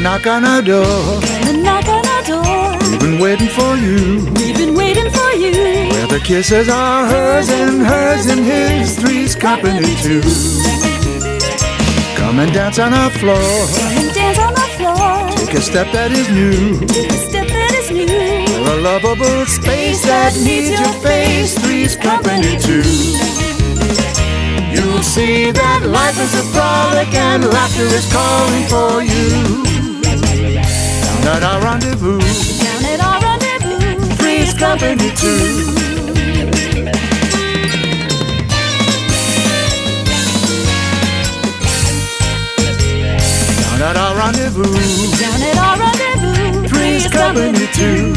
knock on our door. Come and knock on our door. We've been waiting for you. We've been waiting for you. Where the kisses are hers and his, three's company too. Come and dance on our floor. Come and dance on our floor. Take a step that is new. Take a step that is new. We're a lovable space that needs your face, three's company too. You'll see that life is a frolic and laughter is calling for you. Down at our rendezvous. Down at our rendezvous. Three's company too. Down at our rendezvous. Down at our rendezvous. Three's company too.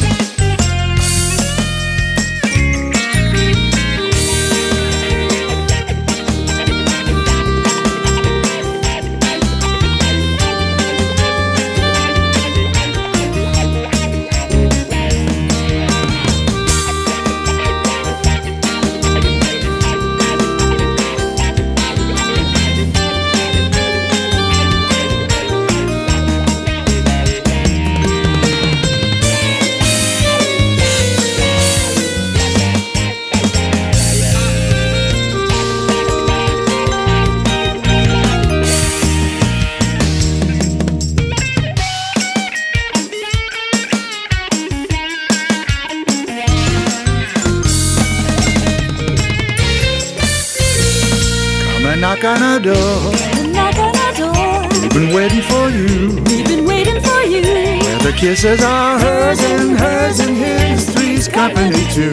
Knock on our door. Knock on our door. We've been waiting for you. We've been waiting for you. Where the kisses are hers and his, three's company too.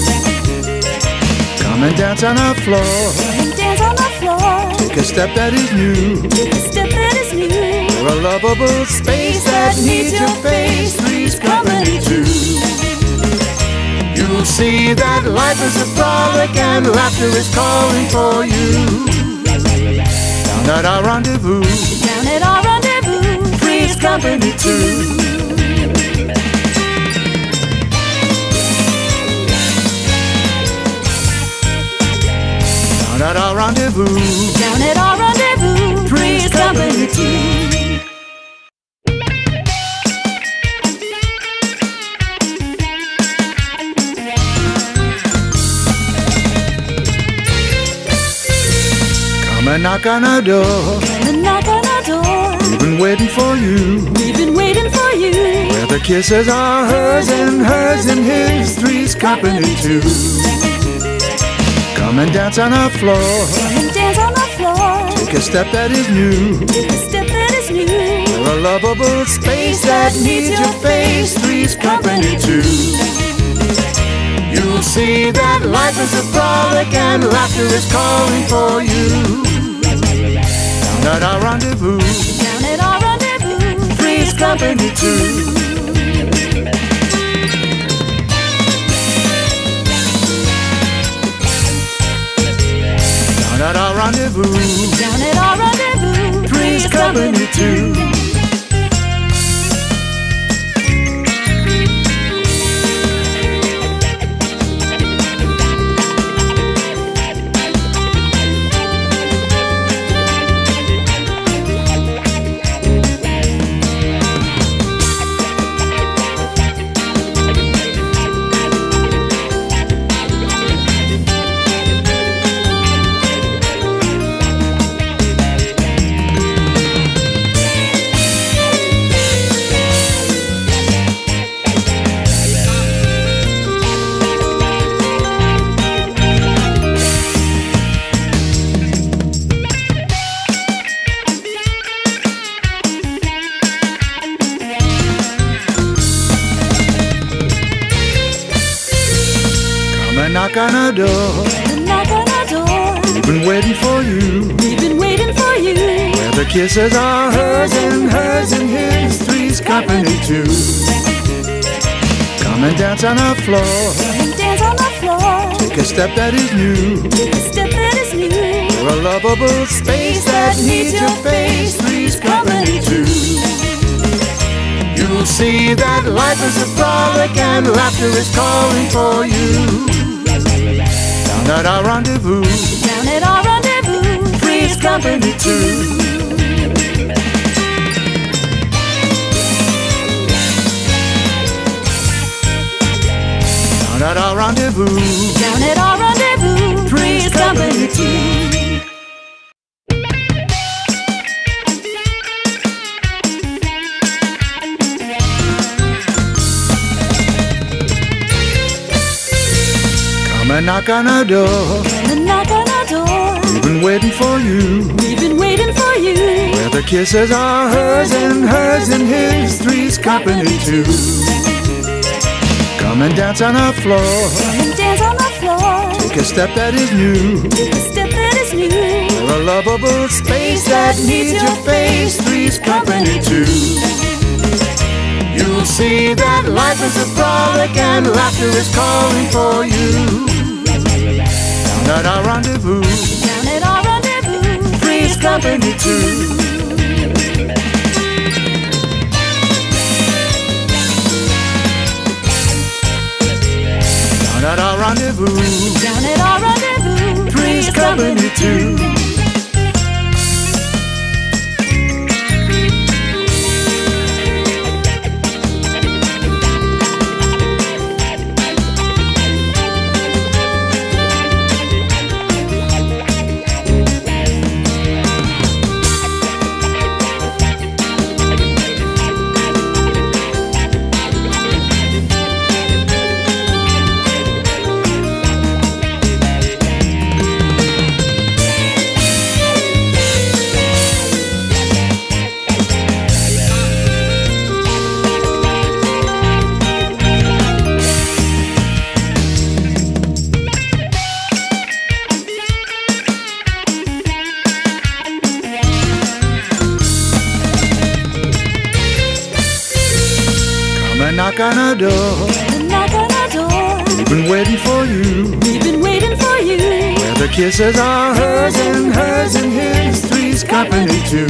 Come and dance on our floor. Come and dance on our floor. Take a step that is new. Take a step that is new. We're a lovable space that needs your face, three's company too. You'll see that life is a frolic and laughter is calling for you. Down at our rendezvous. Down at our rendezvous. Three's company too. Down at our rendezvous. Down at our rendezvous. Three's company too. Come and knock on our door. Come and knock on our door. We've been waiting for you. We've been waiting for you. Where the kisses are hers and his, three's company too. Come and dance on our floor. Come and dance on our floor. Take a step that is new. Take a step that is new. We're a lovable space that needs your face, three's company too. You'll see that life is a frolic and laughter is calling for you. Down at our rendezvous. Down at our rendezvous. Three's company too. Down at our rendezvous. Down at our rendezvous. Three's company too. Knock on our door. Knock on our door. We've been waiting for you. We've been waiting for you. Where the kisses are hers and his, three's company too. Come and dance on our floor. Come and dance on our floor. Take a step that is new. Take a step that is new. We're a lovable space that needs your face, three's company too. You'll see that life is a frolic and laughter is calling for you. Down at our rendezvous. Down at our rendezvous. Three's company too. Down at our rendezvous. Down at our rendezvous. Three's company too. Come and knock on our door. Come and knock on our door. We've been waiting for you. We've been waiting for you. Where the kisses are hers and his. Three's company too. Come and dance on our floor. Come and dance on the floor. Take a step that is new. Take a step that is new. For a lovable space that needs your face. Three's company too. You'll see that life is a frolic and laughter is calling for you. Down at our rendezvous. Down at our rendezvous. Three's company too. Down at our rendezvous. Down at our rendezvous. Three's company too. Knock on our door. Come and knock on our door. We've been waiting for you. We've been waiting for you. Where the kisses are hers and his. Three's company too.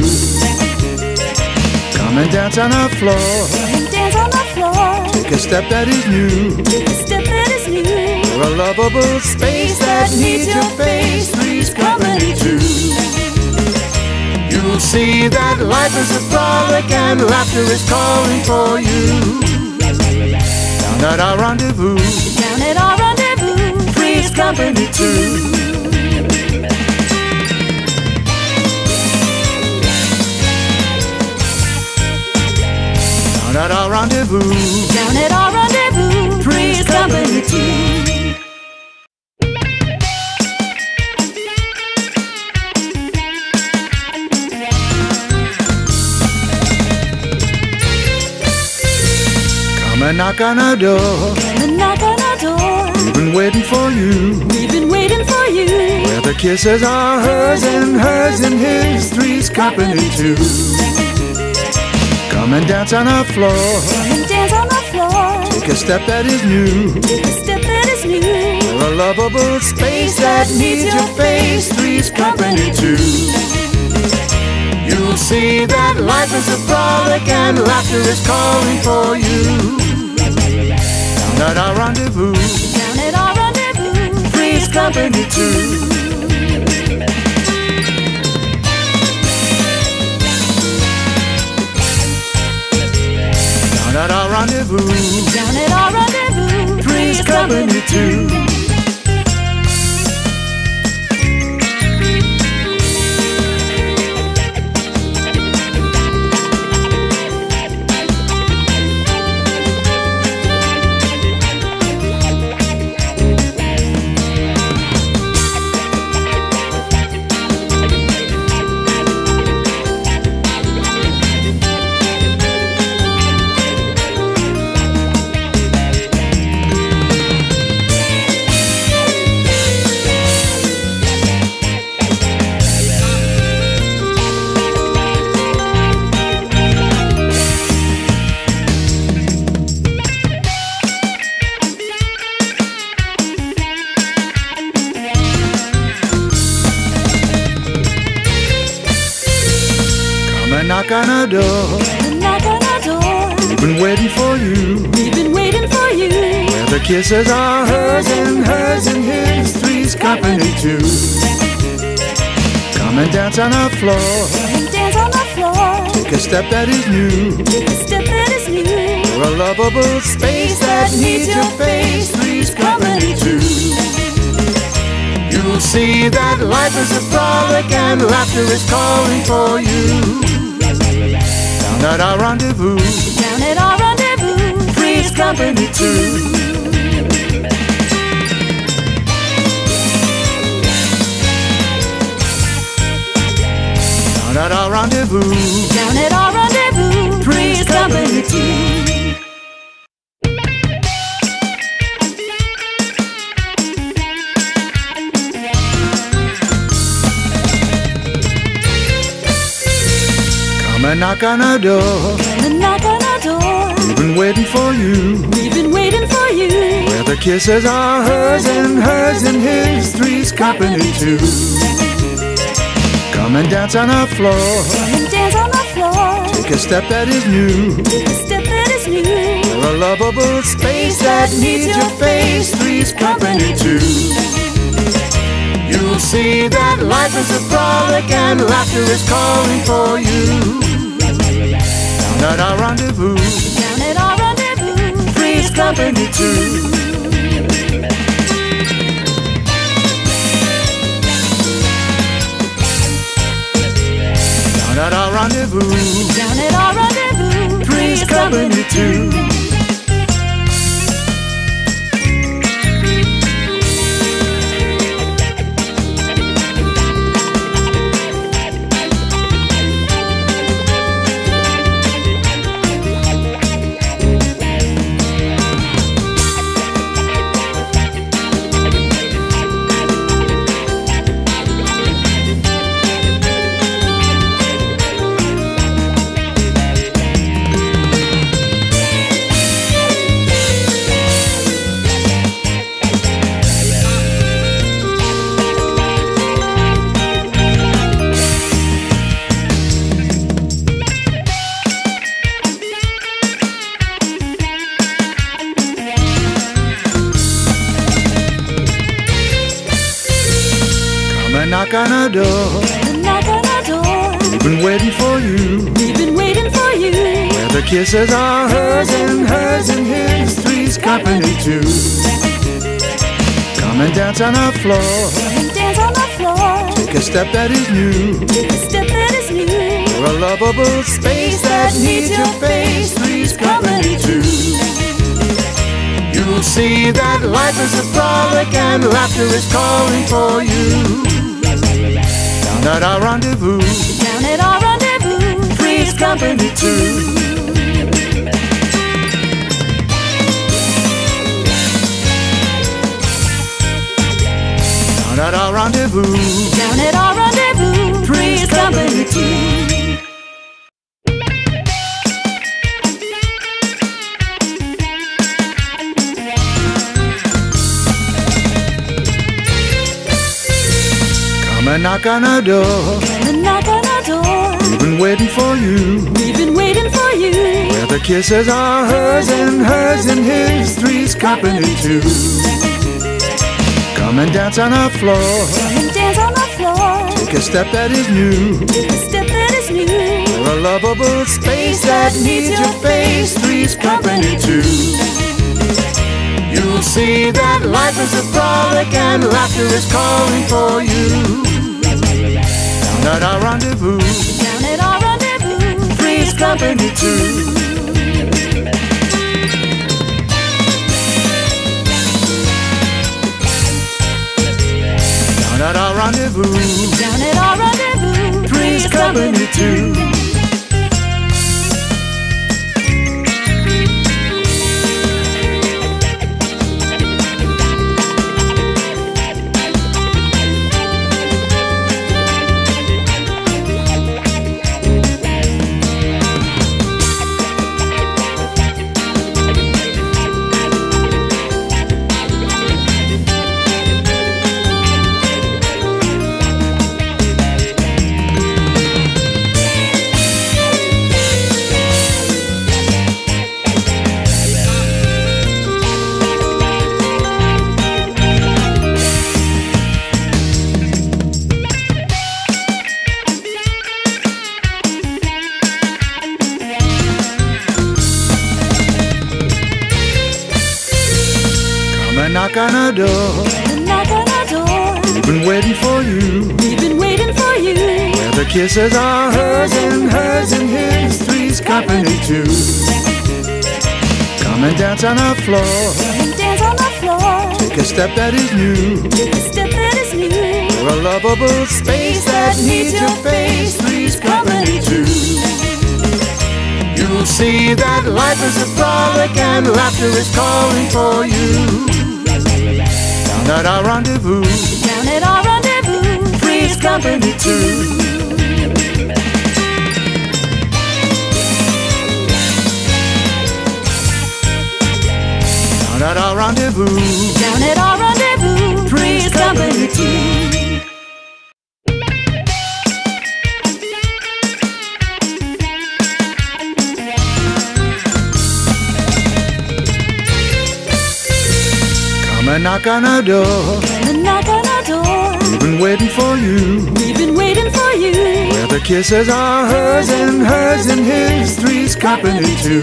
Come and dance on our floor. Come and dance on the floor. Take a step that is new. Take a step that is new. For a lovable space that needs your face. Three's company too. You'll see that life is a frolic and laughter is calling for you. Down at our rendezvous. Down at our rendezvous. Three's company too. Down at our rendezvous. Down at our rendezvous. Three's company too. Come and knock on our door. Come and knock on our door. We've been waiting for you. We've been waiting for you. Where the kisses are hers and his. Three's company too. Come and dance on our floor. Come and dance on the floor. Take a step that is new. Take a step that is new. For a lovable space that needs your face. Three's company too. You'll see that life is a frolic and laughter is calling for you. Down at our rendezvous. Down at our rendezvous. Three's company too. Down at our rendezvous. Down at our rendezvous. Three's company too. Knock on our door. Come and knock on our door. We've been waiting for you. We've been waiting for you. Where the kisses are hers and his. Three's company too. Come and dance on our floor. Come and dance on the floor. Take a step that is new. Take a step that is new. For a lovable space that needs your face. Three's company see that life is a frolic and laughter is calling for you. Down at our rendezvous, down at our rendezvous, Three's Company too. Down at our rendezvous, down at our rendezvous, Three's Company too. Come and knock on our door. Come and knock on our door. We've been waiting for you. We've been waiting for you. Where the kisses are hers and his. Three's Company too. Come and dance on our floor. Come and dance on the floor. Take a step that is new. Take a step that is new. We're a lovable space that needs your face. Three's Company too. You'll see that life is a frolic and laughter is calling for you. Down at our rendezvous, Down at our rendezvous, Three's Company too. Down at our rendezvous, down at our rendezvous, Three's Company too. Knock on our door. Come and knock on our door. We've been waiting for you. We've been waiting for you. Where the kisses are hers and his. Three's Company too. Come and dance on our floor. Come and dance on the floor. Take a step that is new. Take a step that is new. We're a lovable space that needs your face. Three's Company too. You'll see that life is a frolic and laughter is calling for you. Down at our rendezvous, Down at our rendezvous, Three's Company too. Down at our rendezvous, down at our rendezvous, Three's Company too. Come and knock on our door. Come and knock on our door. We've been waiting for you. We've been waiting for you. Where the kisses are hers and his. Three's Company too. Come and dance on our floor. Come and dance on the floor. Take a step that is new. Take a step that is new. We're a lovable space that needs your face. Three's Company too. You'll see that life is a frolic and laughter is calling for you. Down at our rendezvous, Down at our rendezvous, Three's Company too. Down at our rendezvous, down at our rendezvous, Three's Company too. Knock on our door. Knock on our door. We've been waiting for you. We've been waiting for you. Where the kisses are hers and his, three's company too. Come and dance on our floor. Come and dance on the floor. Take a step that is new. Take a step that is new. For a lovable space that needs your face, three's company too. You'll see that life is a frolic and laughter is calling for you. Down at our rendezvous. Down at our rendezvous. Three's company too. Down at our rendezvous. Down at our rendezvous. Three's company too. Come and knock on our door. Come and knock on our door. We've been waiting for you. We've been waiting for you. Where the kisses are hers and his, three's company too.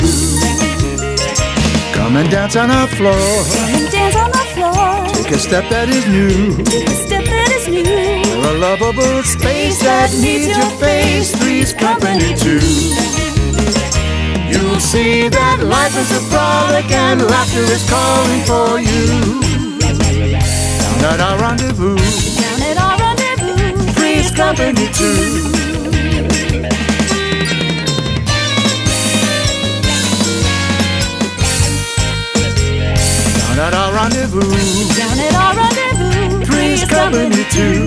Come and dance on our floor. Come and dance on the floor. Take a step that is new. Take a step that is new. For a lovable space that needs your face, three's company too. You'll see that life is a frolic and laughter is calling for you. Down at our rendezvous. Down at our rendezvous. Three's company too. Down at our rendezvous. Down at our rendezvous. Three's company too.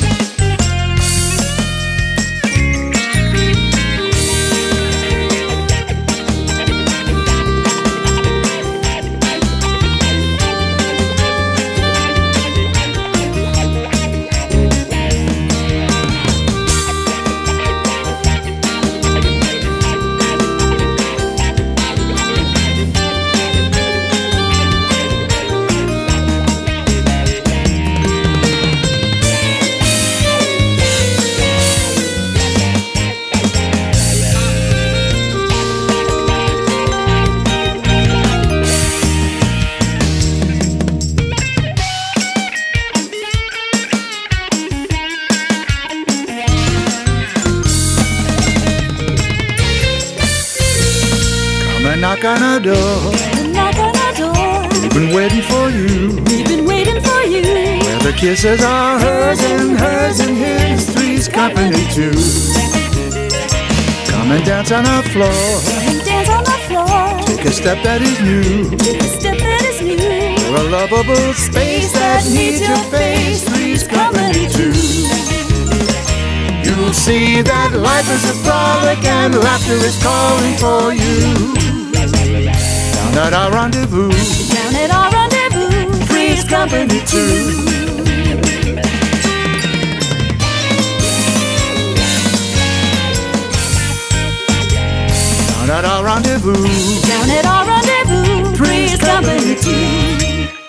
Knock on our door. Come and knock on our door. We've been waiting for you. We've been waiting for you. Where the kisses are hers and his, three's company too. Come and dance on our floor. Come and dance on the floor. Take a step that is new. Take a step that is new. For a lovable space that needs your face, three's company too. You'll see that life is a frolic and laughter is calling for you. Down at our rendezvous. Down at our rendezvous. Three's company too. Down at our rendezvous. Down at our rendezvous. Three's company too.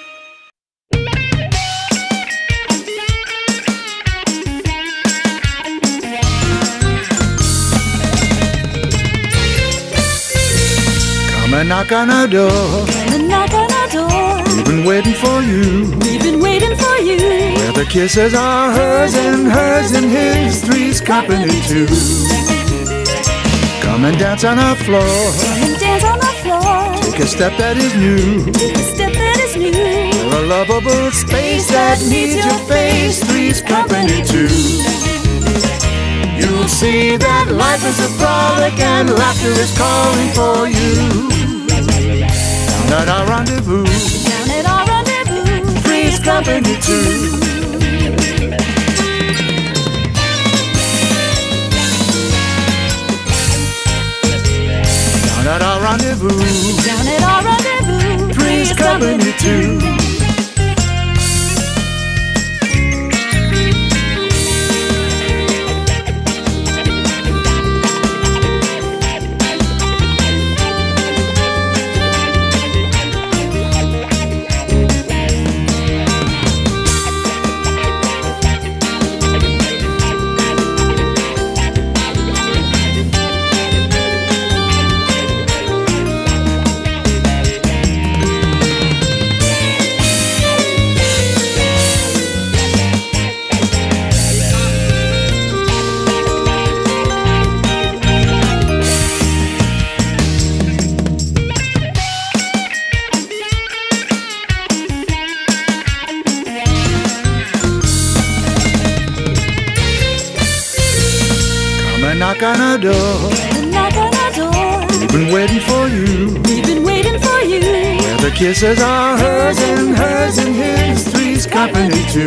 Come and knock on our door. Come and knock on our door. We've been waiting for you. We've been waiting for you. Where the kisses are hers and his, three's company too. Come and dance on our floor. Come and dance on the floor. Take a step that is new. Take a step that is new. For a lovable space that needs your face, three's company too. You'll see that life is a frolic and laughter is calling for you. Down at our rendezvous. Down at our rendezvous. Three's company too. Down at our rendezvous. Down at our rendezvous. Three's company too. on our door. Knock on our door. We've been waiting for you. We've been waiting for you. Where the kisses are hers and his, three's company too.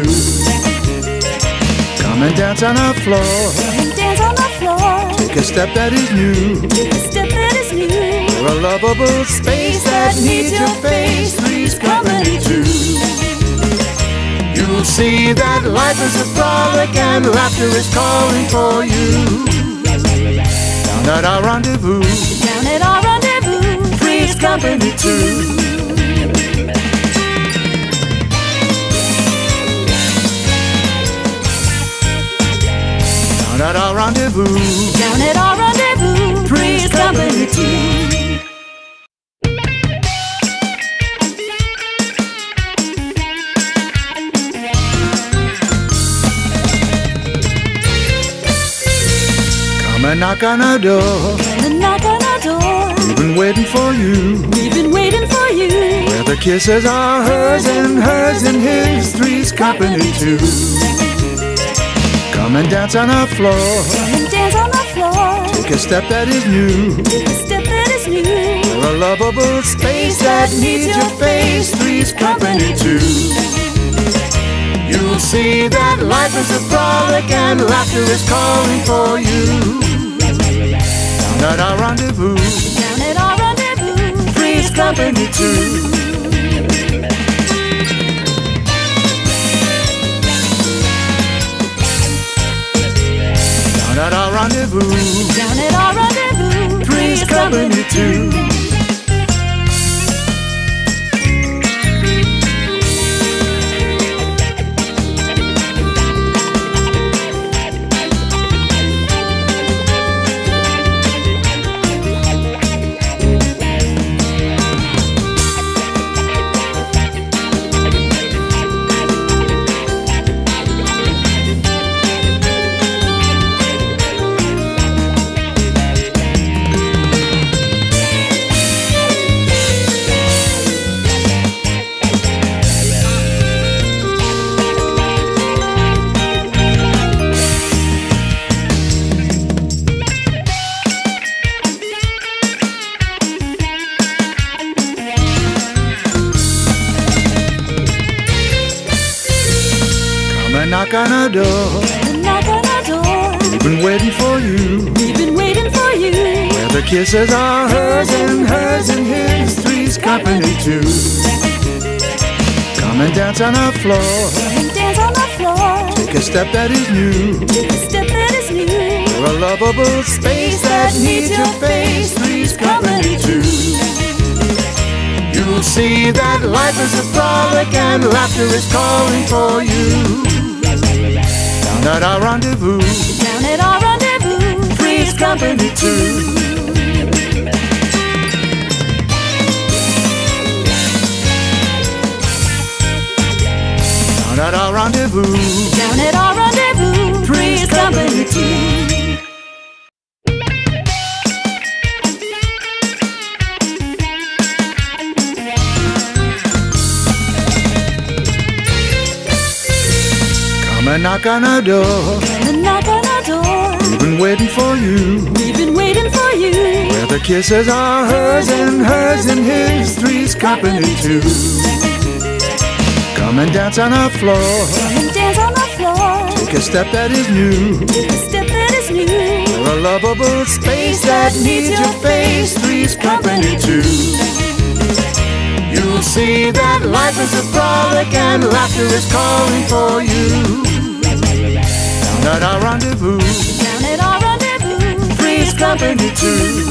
Come and dance on our floor. Come and dance on the floor. Take a step that is new. Take a step that is new. For a lovable space that needs your face, three's company too. You'll see that life is a frolic and laughter is calling for you. Down at our rendezvous. Down at our rendezvous. Three's company too. Down at our rendezvous. Down at our rendezvous. Three's company too. Come and knock on our door. Come and knock on our door. We've been waiting for you. We've been waiting for you. Where the kisses are hers and his, three's company too. Come and dance on our floor. Come and dance on the floor. Take a step that is new. Take a step that is new. For a lovable space that needs your face, three's company too. You'll see that life is a frolic and laughter is calling for you. Down at our rendezvous. Down at our rendezvous. Three's company too. Down at our rendezvous. Down at our rendezvous. Three's company too. Knock on our door. Come and knock on our door. We've been waiting for you. We've been waiting for you. Where the kisses are hers and his, three's company too. Come and dance on our floor. Come and dance on the floor. Take a step that is new. Take a step that is new. For a lovable space that needs your face, three's company too. You'll see that life is a frolic and laughter is calling for you. Down at our rendezvous. Down at our rendezvous. Three's company too. Down at our rendezvous. Down at our rendezvous. Three's company too. Come and knock on our door. Come and knock on our door. We've been waiting for you. We've been waiting for you. Where the kisses are hers and his, three's company too. Come and dance on our floor. Come and dance on the floor. Take a step that is new. Take a step that is new. For a lovable space that needs your face, three's company too. You'll see that life is a frolic and laughter is calling for you. Down at our rendezvous. Down at our rendezvous. Three's company too.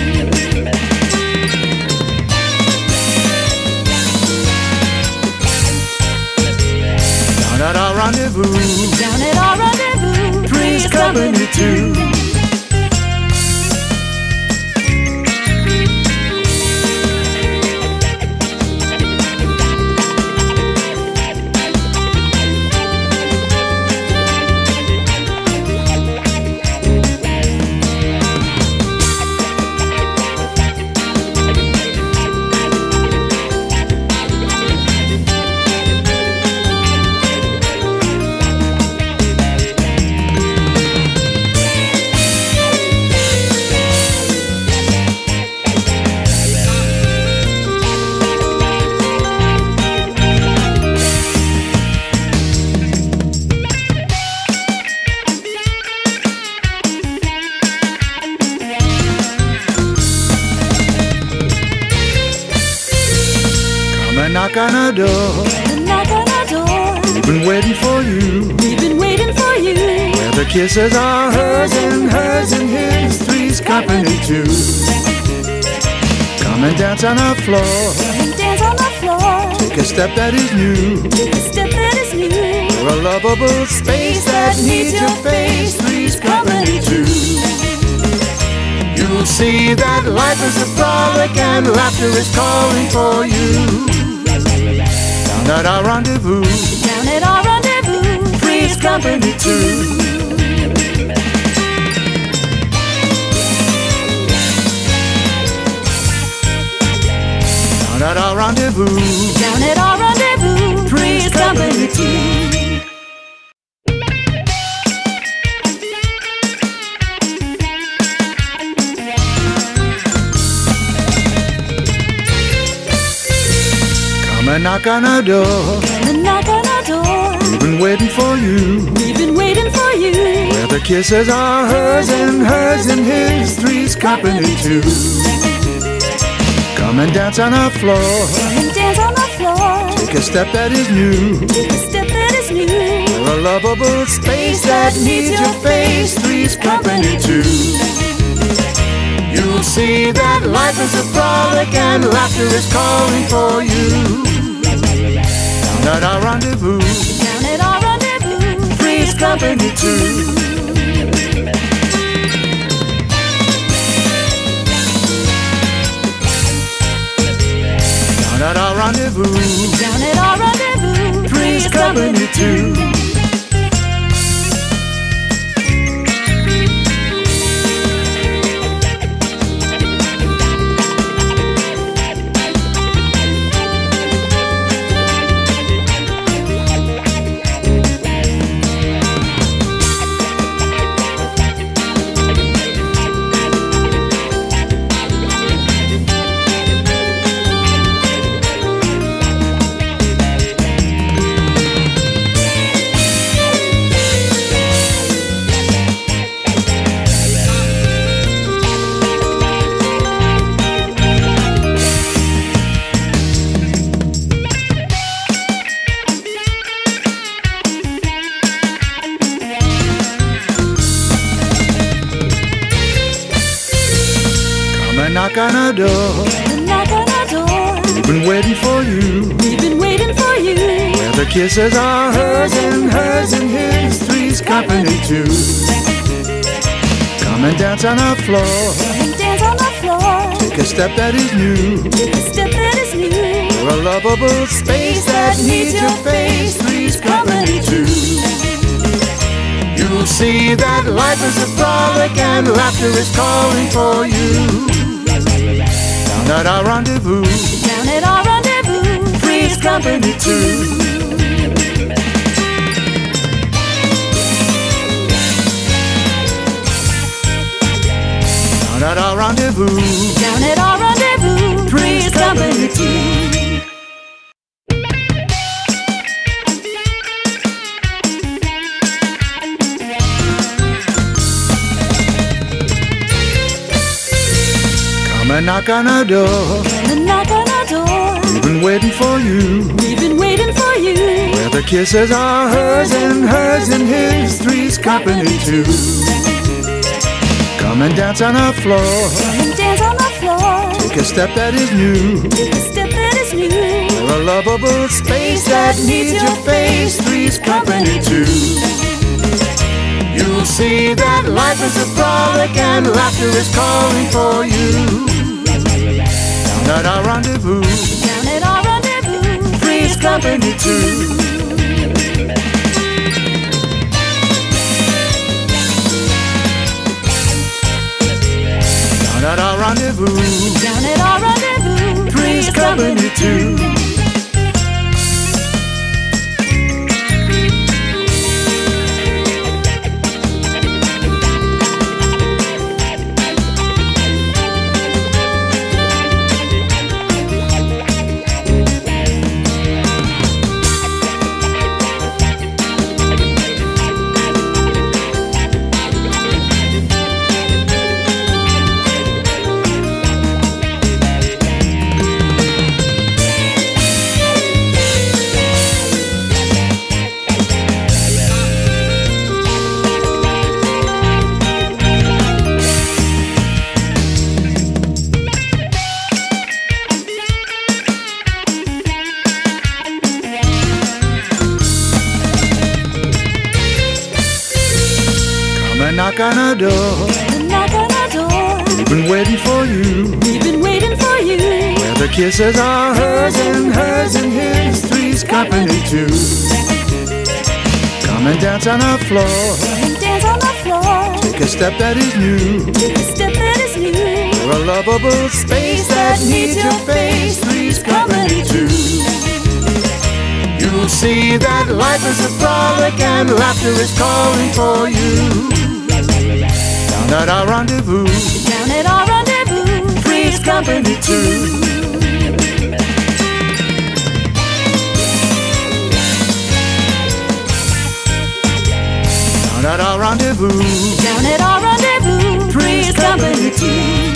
Down at our rendezvous. Down at our rendezvous. Three's company too. door. The knock on our door. We've been waiting for you. We've been waiting for you. Where the kisses are hers and his, three's company too. Come and dance on our floor. Come and dance on the floor. Take a step that is new. Take a step that is new. For a lovable space that needs your face, three's company too. You'll see that life is a frolic and laughter is calling for you. Down at our rendezvous. Down at our rendezvous. Three's company too. Down at our rendezvous. Down at our rendezvous. Three's company too. Come and knock on our door. Come and knock on our door. We've been waiting for you. We've been waiting for you. Where the kisses are hers and his, three's company too. Come and dance on our floor. Come and dance on the floor. Take a step that is new. Take a step that is new. For a lovable space that needs your face, three's company too. You'll see that life is a frolic and laughter is calling for you. Down at our rendezvous. Down at our rendezvous. Three's company too. Down at our rendezvous. Down at our rendezvous. Three's company too. Knock on our door. Knock on our door. We've been waiting for you. We've been waiting for you. Where the kisses are hers and his, three's company too. Come and dance on our floor. Come and dance on the floor. Take a step that is new. Take a step that is new. For a lovable space that needs your face, three's company too. You'll see that life is a frolic and laughter is calling for you. Down at our rendezvous. Down at our rendezvous. Three's company too. Down at our rendezvous. Down at our rendezvous. Three's company too. Come and knock on our door. Come and knock on our door. We've been waiting for you. We've been waiting for you. Where the kisses are hers and his, three's company too. Come and dance on our floor. Come and dance on the floor. Take a step that is new. Take a step that is new. For a lovable space that needs your face, three's company too. You'll see that life is a frolic and laughter is calling for you. Down at our rendezvous. Down at our rendezvous. Three's company too. Down at our rendezvous. Down at our rendezvous. Three's company too. knock on our door. Knock on our door. We've been waiting for you. We've been waiting for you. Where the kisses are hers and his, three's company too. Come and dance on our floor. Come and dance on the floor. Take a step that is new. Take a step that is new. For a lovable space that needs your face, three's company too. You'll see that life is a frolic and laughter is calling for you. Down at our rendezvous. Down at our rendezvous. Three's company too. Down at our rendezvous. Down at our rendezvous. Three's company too.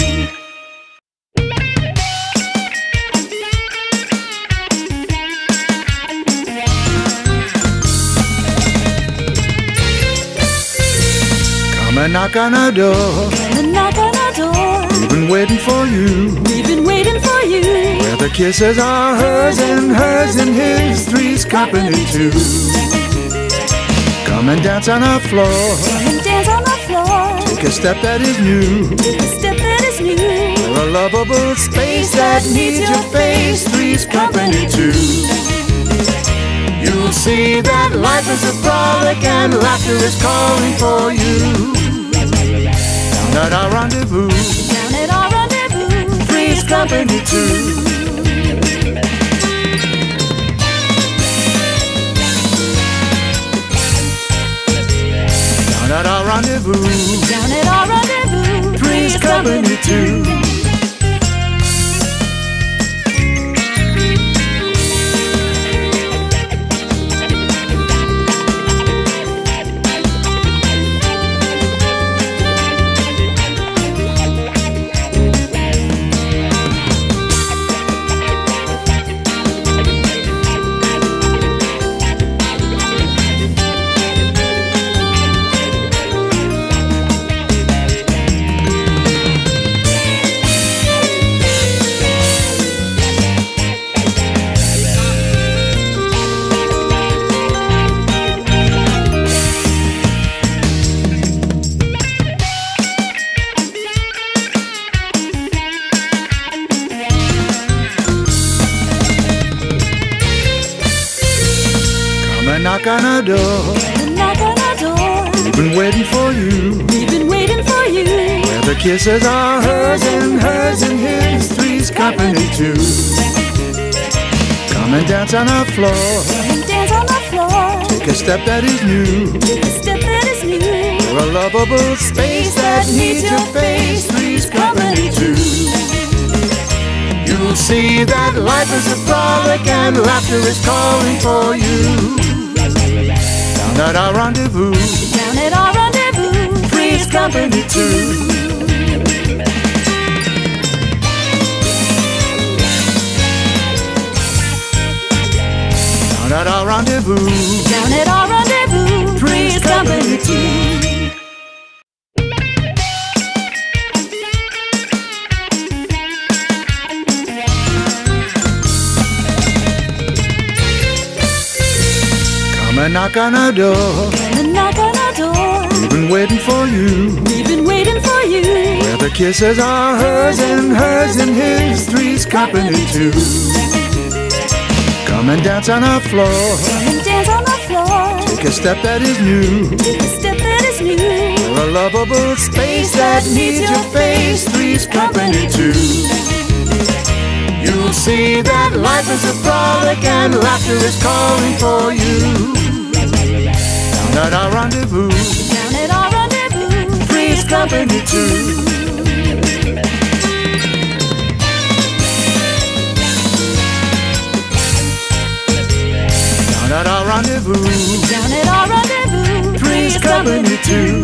Come and knock on our door. Come and knock on our door. We've been waiting for you. We've been waiting for you. Where the kisses are hers and his, three's company too. Come and dance on our floor. Come and dance on the floor. Take a step that is new. Take a step that is new. For a lovable space that needs your face, three's company too. You'll see that life is a frolic and laughter is calling for you. Down at our rendezvous. Down at our rendezvous. Three's company too. Down at our rendezvous. Down at our rendezvous. Three's company too. Knock on our door. Come and knock on our door. We've been waiting for you. We've been waiting for you. Where the kisses are hers and his, three's company too. Come and dance on our floor. Come and dance on the floor. Take a step that is new. Take a step that is new. For a lovable space that needs your face, three's company too. You'll see that life is a frolic and laughter is calling for you. Down at our rendezvous. Down at our rendezvous. Three's company too. Down at our rendezvous. Down at our rendezvous. Three's company too. Come and knock on our door. Come and knock on our door. We've been waiting for you. We've been waiting for you. Where the kisses are hers and his, three's company too. Come and dance on our floor. Come and dance on the floor. Take a step that is new. Take a step that is new. For a lovable space that needs your face, three's company too. You'll see that life is a frolic and laughter is calling for you. Down at our rendezvous. Down at our rendezvous. Three's company too. Down at our rendezvous. Down at our rendezvous. Three's company too.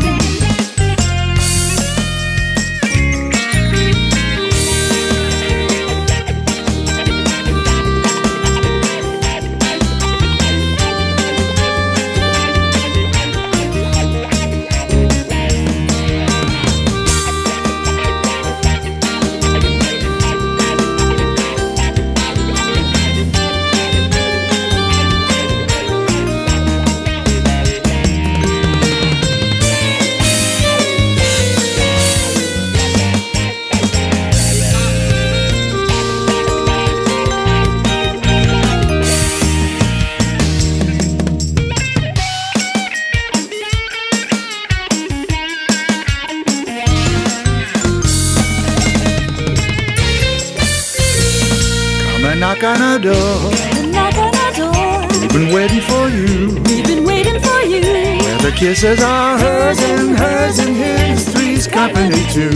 waiting for you. We've been waiting for you. Where the kisses are hers and his, three's company too.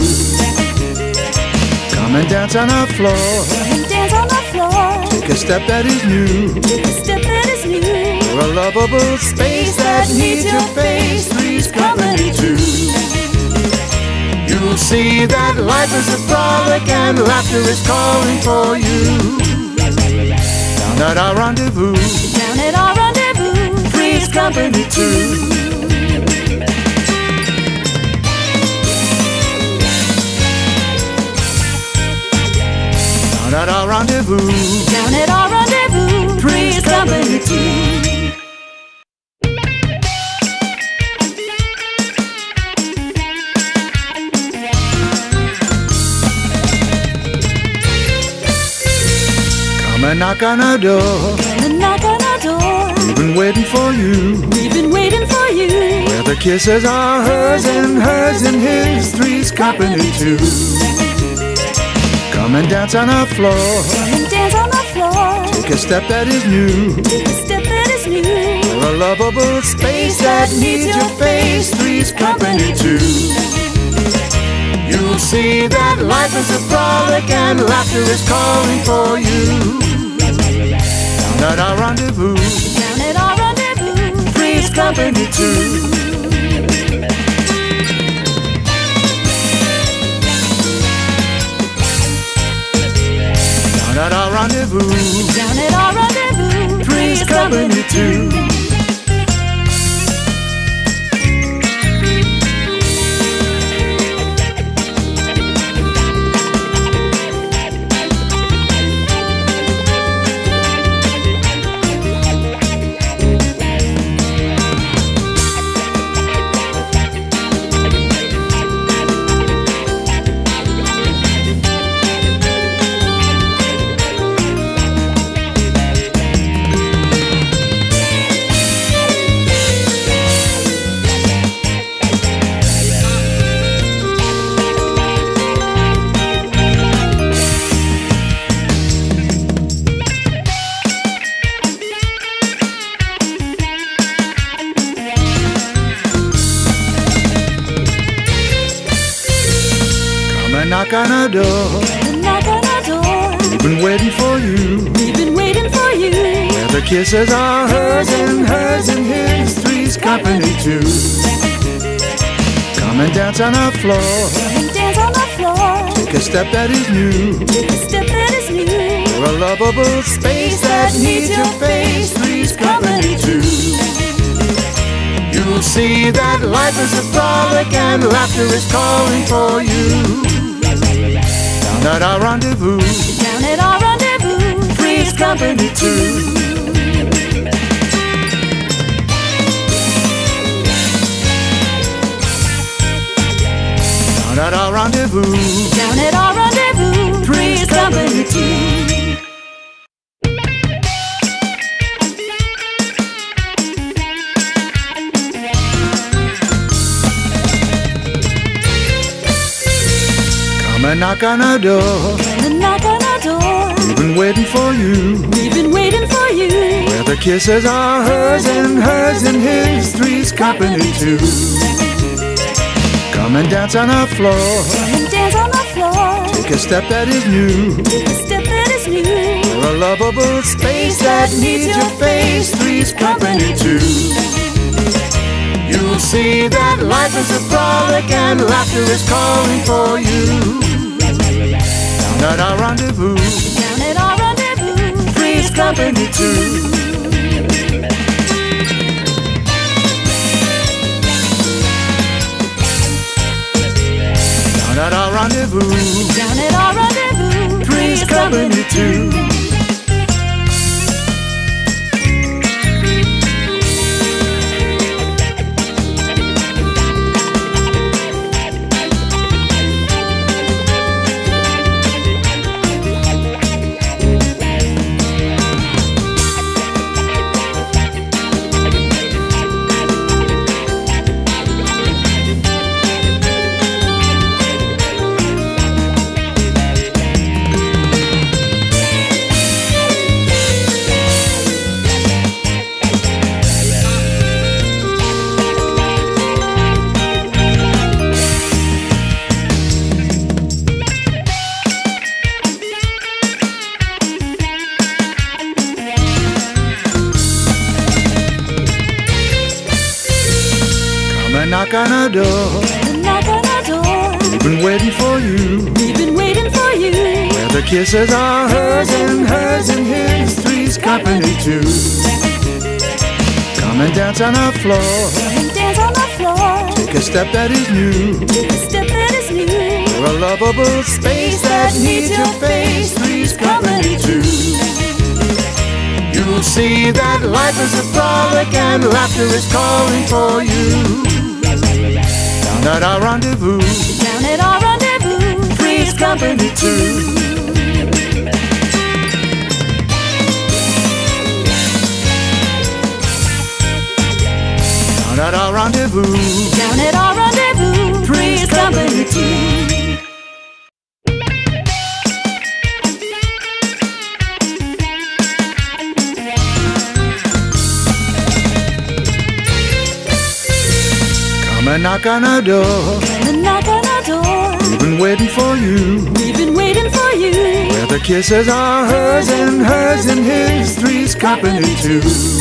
Come and dance on our floor. Come and dance on the floor. Take a step that is new. Take a step that is new. For a lovable space that needs your face, three's company too. You'll see that life is a frolic and laughter is calling for you. Down at our rendezvous. Down at our rendezvous. Three's company too. Down at our rendezvous. Down at our rendezvous. Three's company too. Come and knock on our door. Come and knock on our door. We've been waiting for you. We've been waiting for you. Where the kisses are hers and his, three's company too. Come and dance on our floor. Come and dance on the floor. Take a step that is new. Take a step that is new. For a lovable space that needs your face, three's company too. You'll see that life is a frolic and laughter is calling for you. Down at our rendezvous. Down at our rendezvous. Three's company too. Down at our rendezvous. Down at our rendezvous. Three's company too. Knock on our door. Come and knock on our door. We've been waiting for you. We've been waiting for you. Where the kisses are hers and his, three's company too. Come and dance on our floor. Come and dance on the floor. Take a step that is new. Take a step that is new. For a lovable space that needs your face, three's company too. You'll see that life is a frolic and laughter is calling for you. Down at our rendezvous. Down at our rendezvous. Three's company too. Down at our rendezvous. Down at our rendezvous. Three's company too. Come and knock on our door. Come and knock on our door. We've been waiting for you. We've been waiting for you. Where the kisses are hers and his, three's company too. Come and dance on our floor. Come and dance on the floor. Take a step that is new. Take a step that is new. For a lovable space that needs your face, three's company too. You'll see that life is a frolic and laughter is calling for you. Down at our rendezvous. Down at our rendezvous. Three's company too. Down at our rendezvous. Down at our rendezvous. Three's company too. knock on our door. Knock on our door. We've been waiting for you. We've been waiting for you. Where the kisses are hers and his, three's company too. Come and dance on our floor. Come and dance on the floor. Take a step that is new. Take a step that is new. For a lovable space that needs your face, three's company too. You'll see that life is a frolic and laughter is calling for you. Down at our rendezvous. Down at our rendezvous. Three's company too. Down at our rendezvous. Down at our rendezvous. Three's company too. Come and knock on our door. Come and knock on our door. We've been waiting for you. We've been waiting for you. Where the kisses are hers and his, three's company too.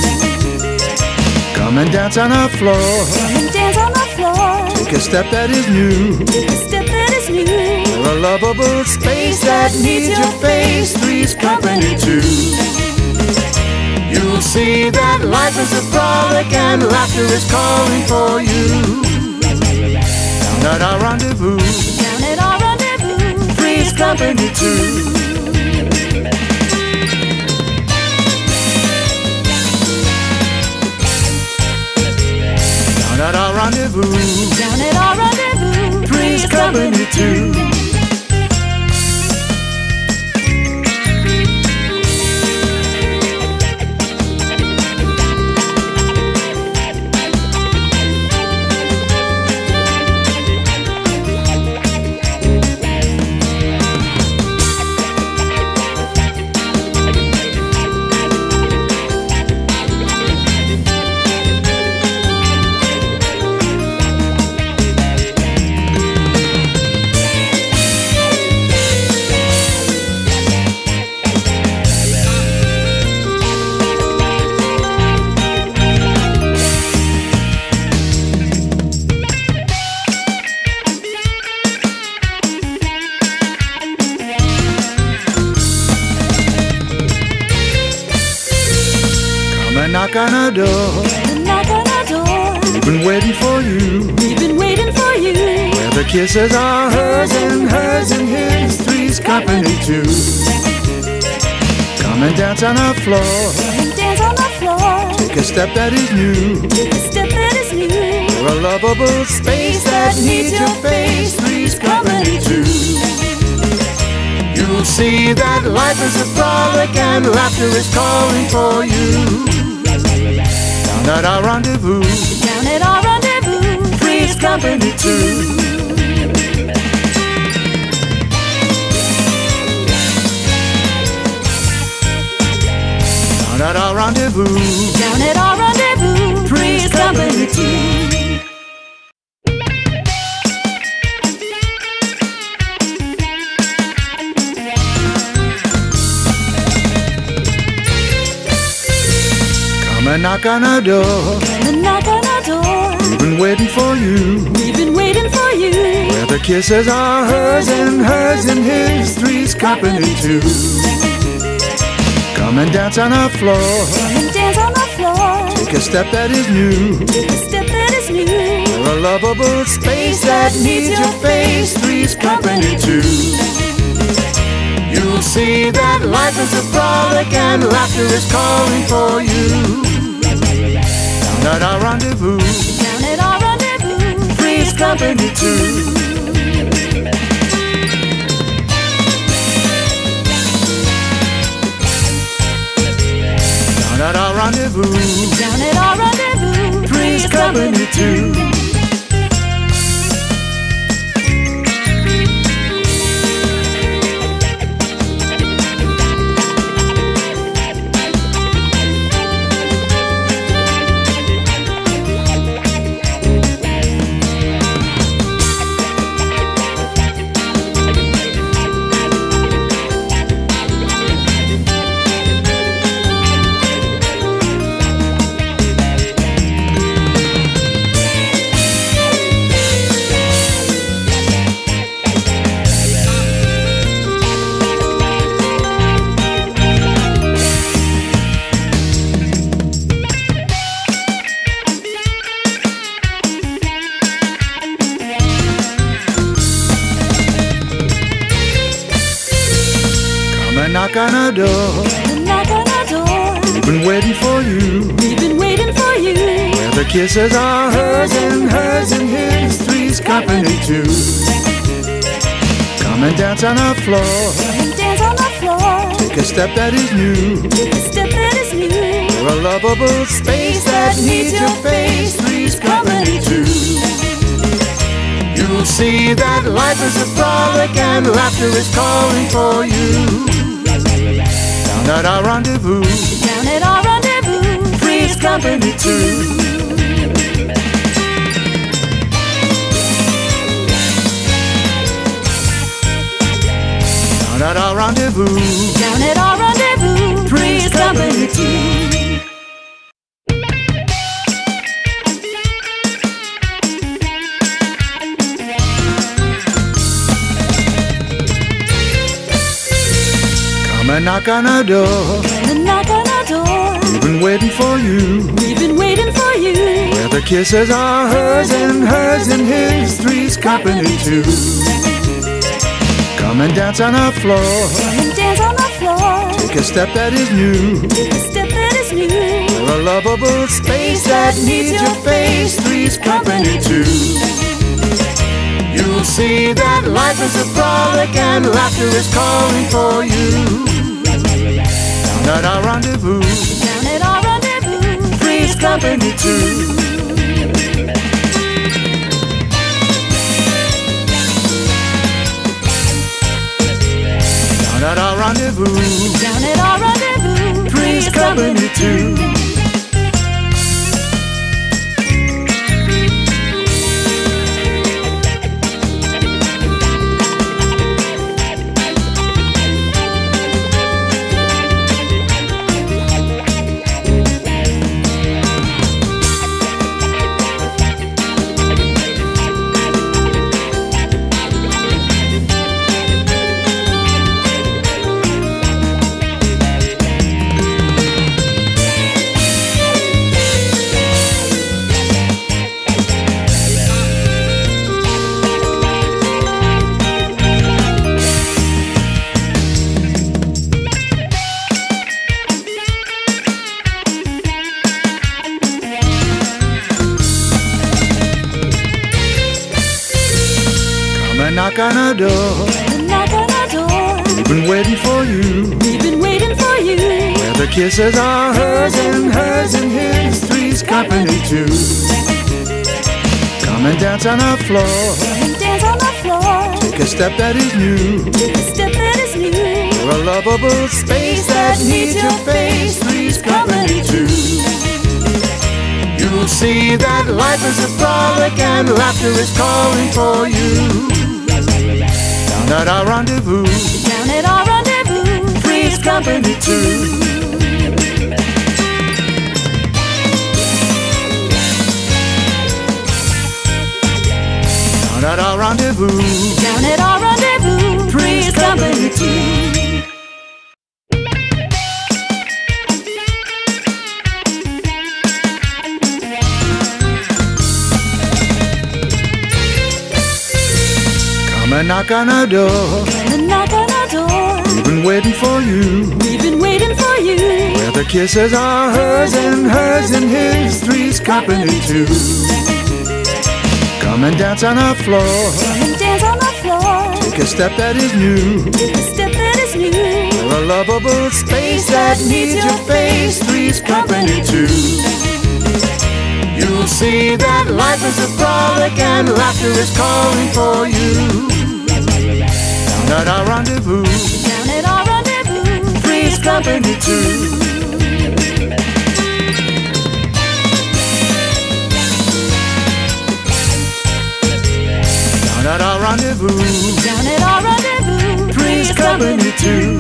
Come and dance on our floor. Come and dance on the floor. Take a step that is new. Take a step that is new. For a lovable space that needs your face, three's company too. You'll see that life is a frolic and laughter is calling for you. Down at our rendezvous. Down at our rendezvous. Three's company too. Down at our rendezvous. Down at our rendezvous. Three's company too. Knock on our door. Knock on our door. We've been waiting for you. We've been waiting for you. Where the kisses are hers and his, three's company too. Come and dance on our floor. Come and dance on the floor. Take a step that is new. Take a step that is new. For a lovable space that needs your face, three's company too. You'll see that life is a frolic and laughter is calling for you. Down at our rendezvous. Down at our rendezvous. Three's company too. Down at our rendezvous. Down at our rendezvous. Three's company too. Come and knock on our door. Come and knock on our door. We've been waiting for you. We've been waiting for you. Where the kisses are hers and his, three's company too. Come and dance on our floor. Come and dance on the floor. Take a step that is new. Take a step that is new. For a lovable space that needs your face, three's company too. You'll see that life is a frolic and laughter is calling for you. Down at our rendezvous. Down at our rendezvous. Three's company too. Down at our rendezvous. Down at our rendezvous. Three's company too. knock on our door. Knock on our door. We've been waiting for you. We've been waiting for you. Where the kisses are hers and his, three's company too. Come and dance on our floor. Come and dance on our floor. Take a step that is new. Take a step that is new. For a lovable space that needs your face, three's company too. You'll see that life is a frolic and laughter is calling for you. Down at our rendezvous. Down at our rendezvous. Three's company too. Down at our rendezvous. Down at our rendezvous. Three's company too. Come and knock on our door. Come and knock on our door. We've been waiting for you. We've been waiting for you. Where the kisses are hers and his, three's company too. Come and dance on our floor. Come and dance on our floor. Take a step that is new. Take a step that is new. For a lovable space that needs your face, three's company too. You'll see that life is a frolic and laughter is calling for you. Down at our rendezvous. Down at our rendezvous. Three's company too. Down at our rendezvous. Down at our rendezvous. Three's company too. Knock on our door. Knock on our door. We've been waiting for you. We've been waiting for you. Where the kisses are hers and his, three's company too. Come and dance on our floor. Come and dance on our floor. Take a step that is new. Take a step that is new. For a lovable space that needs your face, three's company too. You'll see that life is a frolic and laughter is calling for you. Down at our rendezvous. Down at our rendezvous. Three's company too. Down at our rendezvous. Down at our rendezvous. Three's company too. Come and knock on our door. Come and knock on our door. We've been waiting for you. We've been waiting for you. Where the kisses are hers and his, three's company too. Come and dance on our floor. Come and dance on our floor. Take a step that is new. Take a step that is new. For a lovable space that needs your face, three's company too. You'll see that life is a frolic and laughter is calling for you. Down at our rendezvous. Down at our rendezvous. Three's company too. Down at our rendezvous. Down at our rendezvous. Three's company too.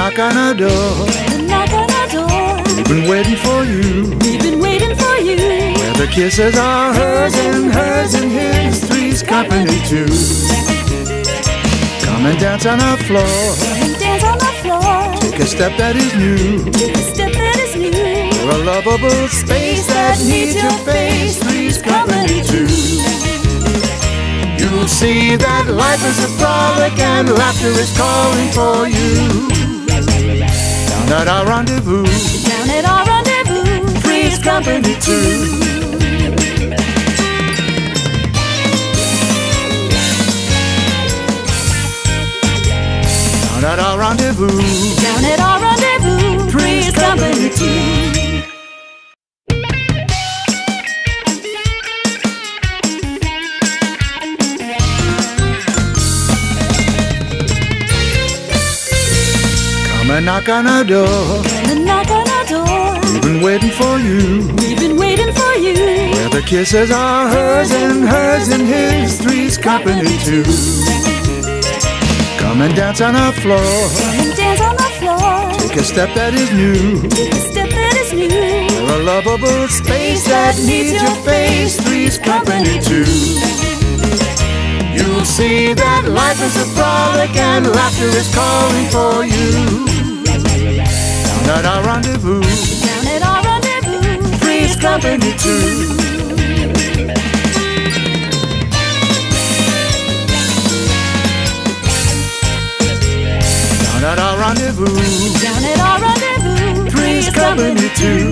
knock on our door. Knock on our door. We've been waiting for you. We've been waiting for you. Where the kisses are hers and his, three's company too. Come and dance on our floor. Come and dance on the floor. Take a step that is new. Take a step that is new. For a lovable space that needs your face, three's company too. You'll see that life is a frolic and laughter is calling for you. Down at our rendezvous. Down at our rendezvous. Three's company too. Down at our rendezvous. Down at our rendezvous. Three's company too. Come and knock on our door. Come and knock on our door. We've been waiting for you. We've been waiting for you. Where the kisses are hers and his, three's company too. Come and dance on our floor. Come and dance on the floor. Take a step that is new. Take a step that is new. For a lovable space that needs your face, three's company too. You'll see that life is a frolic and laughter is calling for you. Down at our rendezvous. Down at our rendezvous. Three's company too. Down at our rendezvous. Down at our rendezvous. Three's company too.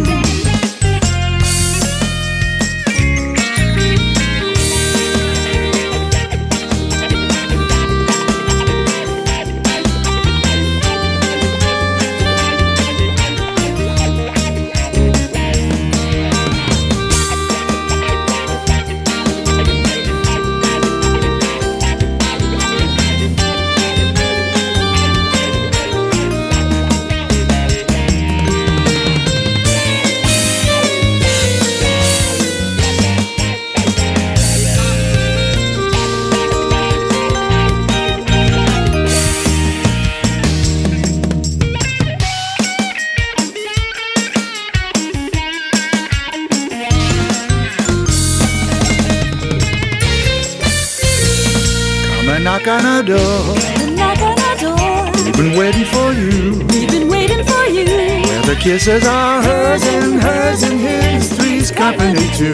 Knock on our door. Knock on our door. We've been waiting for you. We've been waiting for you. Where the kisses are hers and his, three's company too.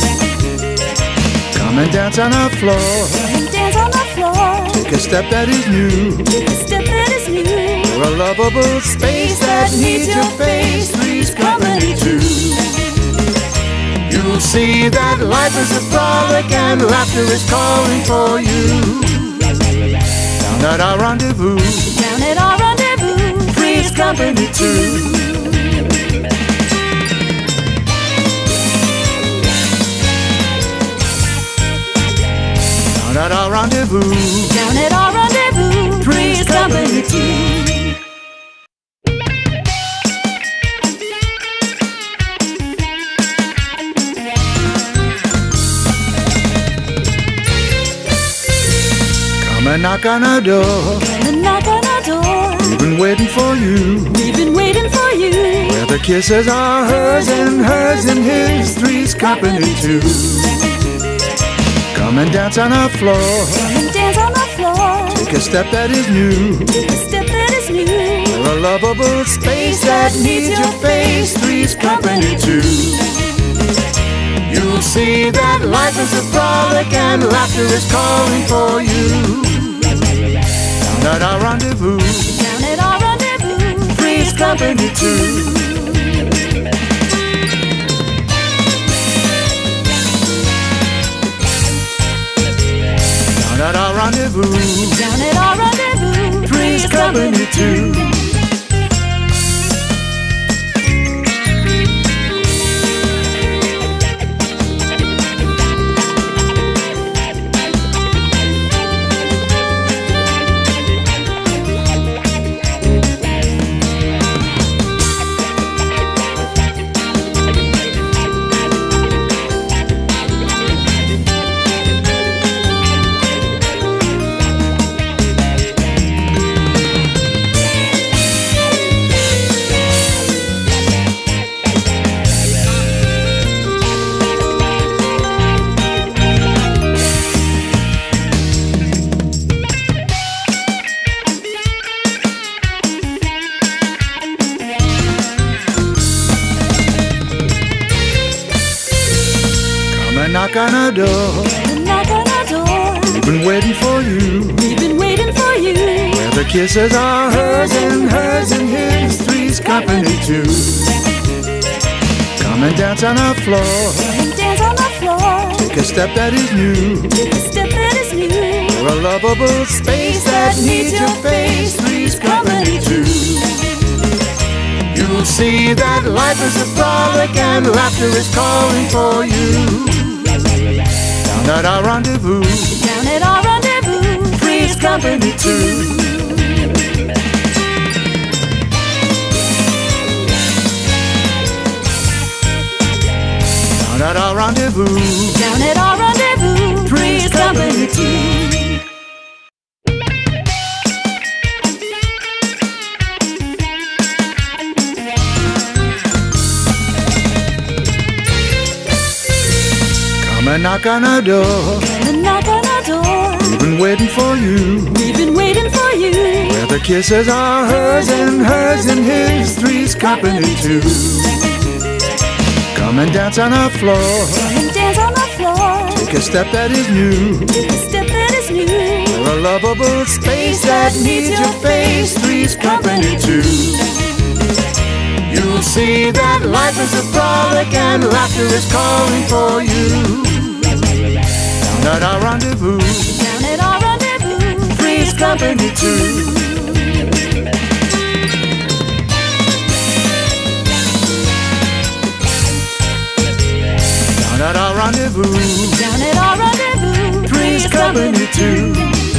Come and dance on our floor. Come and dance on the floor. Take a step that is new. Take a step that is new. For a lovable space that needs your face, three's company too. You'll see that life is a frolic and laughter is calling for you. Down at our rendezvous. Down at our rendezvous. Three's company too. Down at our rendezvous. Down at our rendezvous. Three's company too. Come and knock on our door. Come and knock on our door. We've been waiting for you. We've been waiting for you. Where the kisses are hers and his, three's company too. Come and dance on our floor. Come and dance on the floor. Take a step that is new. Take a step that is new. For a lovable space that needs your face, three's company too. You'll see that life is a frolic and laughter is calling for you. Down at our rendezvous. Down at our rendezvous. Three's company too. Down at our rendezvous. Down at our rendezvous. Three's company too. knock on our door. Knock on our door. We've been waiting for you. We've been waiting for you. Where the kisses are hers and his, three's company too. Come and dance on our floor. Come and dance on our floor. Take a step that is new. Take a step that is new. For a lovable space that needs your face, three's company too. You'll see that life is a frolic and laughter is calling for you. Down at our rendezvous. Down at our rendezvous. Three's company too. Down at our rendezvous. Down at our rendezvous. Three's company too. Come and knock on our door. Come and knock on our door. We've been waiting for you. We've been waiting for you. Where the kisses are hers and his, three's company too. Come and dance on our floor. Come and dance on our floor. Take a step that is new. Take a step that is new. For a lovable space that needs your face, three's company too. You'll see that life is a frolic and laughter is calling for you. Down at our rendezvous. Down at our rendezvous. Three's company too. Down at our rendezvous. Down at our rendezvous. Three's company too.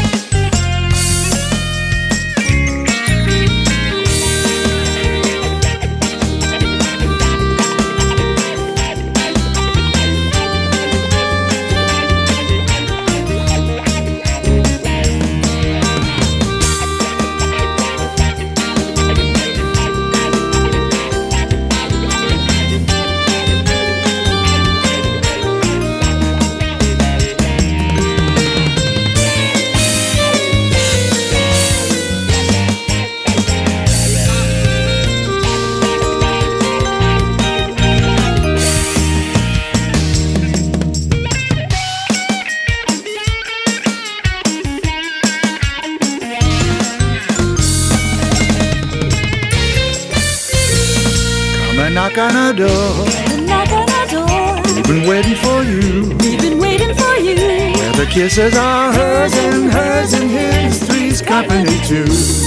Knock on our door. Knock on our door. We've been waiting for you. We've been waiting for you. Where the kisses are hers and his, three's company too.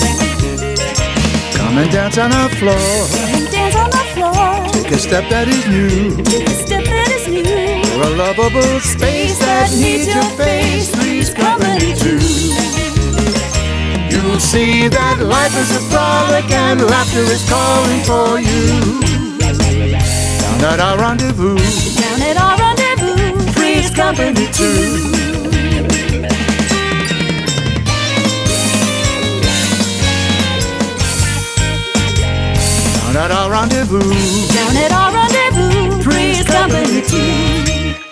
Come and dance on our floor. Come and dance on our floor. Take a step that is new. Take a step that is new. For a lovable space that needs your face, three's company too. You'll see that life is a frolic and laughter is calling for you. Down at our rendezvous. Down at our rendezvous. Three's company too. Down at our rendezvous. Down at our rendezvous. Three's company too.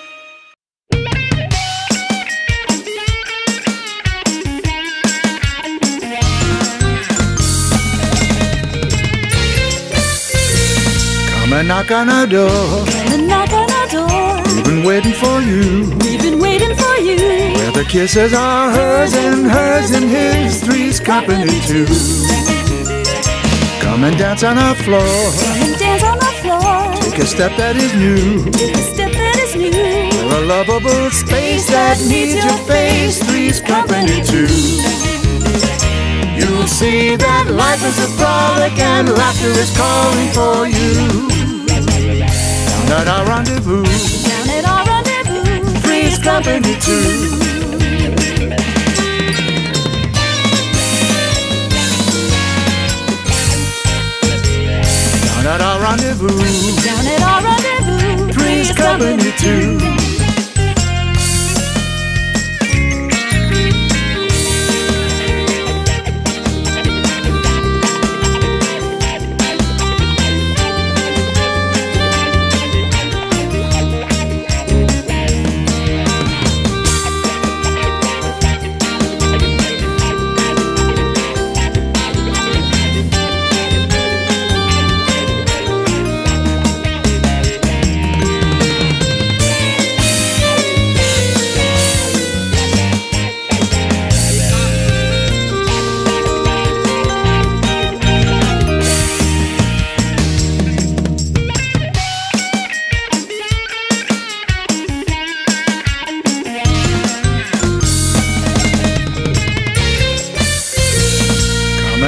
Come and knock on our door. Come and knock on our door. We've been waiting for you. We've been waiting for you. Where the kisses are hers and his, three's company too. Come and dance on our floor. Come and dance on our floor. Take a step that is new. Take a step that is new. For a lovable space that needs your face, three's company too. You'll see that life is a frolic and laughter is calling for you. Down at our rendezvous. Down at our rendezvous. Three's company too. Down at our rendezvous. Down at our rendezvous. Three's company too.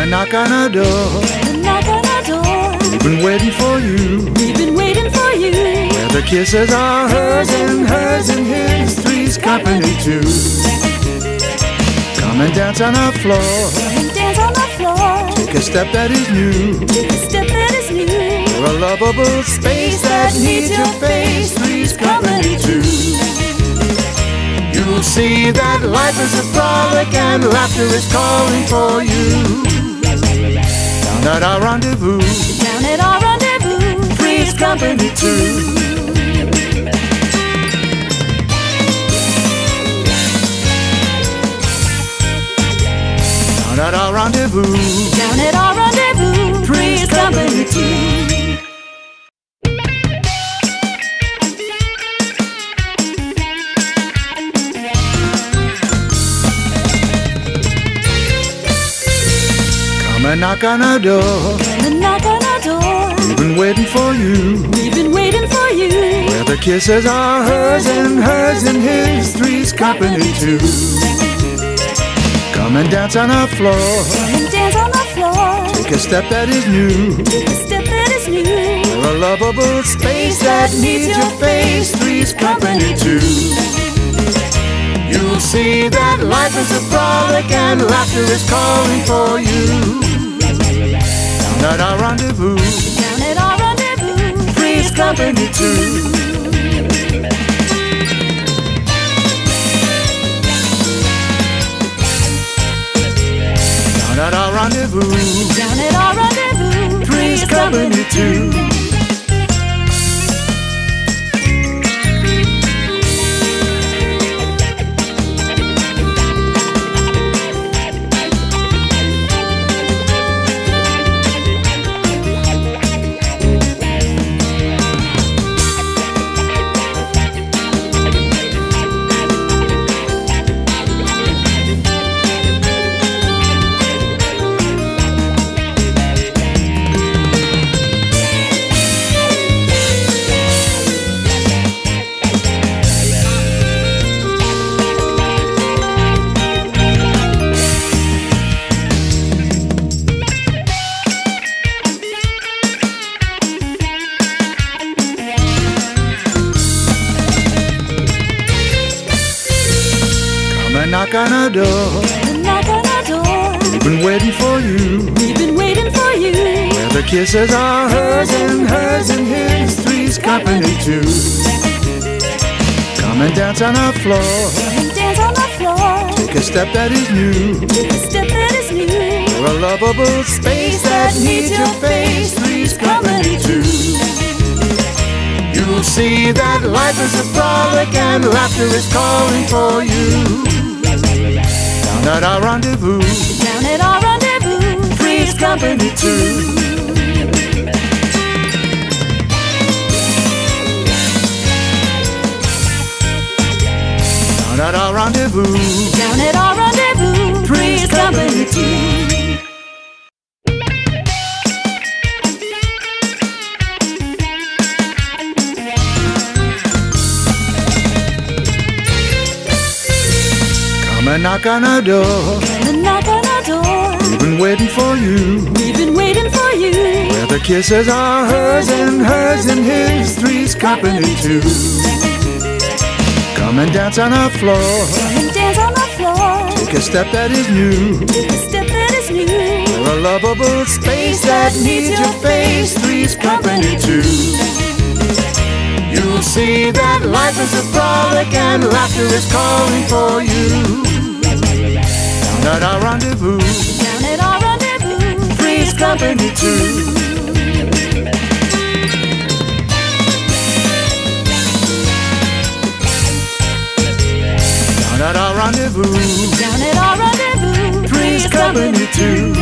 and knock on our door. Knock on our door. We've been waiting for you. We've been waiting for you. Where the kisses are hers and his, three's company too. Come and dance on our floor. Come and dance on the floor. Take a step that is new. Take a step that is new. For a lovable space that needs your face, three's company too. You'll see that life is a frolic and laughter is calling for you. Down at our rendezvous. Down at our rendezvous. Three's company too. Down at our rendezvous. Down at our rendezvous. Three's company too. Come and knock on our door. Come and knock on our door. We've been waiting for you. We've been waiting for you. Where the kisses are hers and his, three's company too. Come and dance on our floor. Come and dance on the floor. Take a step that is new. Take a step that is new. For a lovable space that needs your face, three's company too. You'll see that life is a frolic and laughter is calling for you. Down at our rendezvous. Down at our rendezvous. Three's company too. Down at our rendezvous. Down at our rendezvous. Three's company too. Knock on our door. Knock on our door. We've been waiting for you. We've been waiting for you. Where the kisses are hers and his, three's company too. Come and dance on our floor. Come and dance on the floor. Take a step that is new. Take a step that is new. For a lovable space that needs your face, three's company too. You'll see that life is a frolic and laughter is calling for you. Down at our rendezvous. Down at our rendezvous. Three's company too. Down at our rendezvous. Down at our rendezvous. Three's company too. Come and knock on our door. Come and knock on our door. We've been waiting for you. We've been waiting for you. Where the kisses are hers and his, three's company too. Come and dance on our floor. Come and dance on the floor. Take a step that is new. Take a step that is new. For a lovable space that needs your face, three's company too. You'll see that life is a frolic and laughter is calling for you. Down at our rendezvous. Down at our rendezvous. Three's company too. Down at our rendezvous. Down at our rendezvous. Three's company too.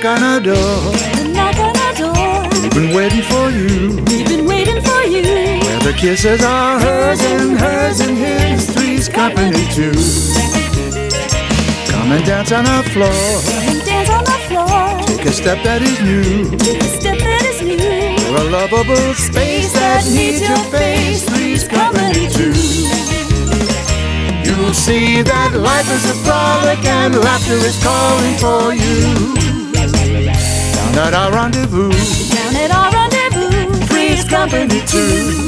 knock on our door. Knock on our door. We've been waiting for you. We've been waiting for you. Where the kisses are hers and his, three's company too. Come and dance on our floor. Come and dance on the floor. Take a step that is new. Take a step that is new. For a lovable space that needs your face, three's company too. You'll see that life is a frolic and laughter is calling for you. Down at our rendezvous. Down at our rendezvous. Three's company too.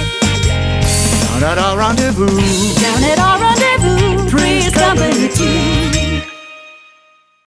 Down at our rendezvous. Down at our rendezvous. Three's company too.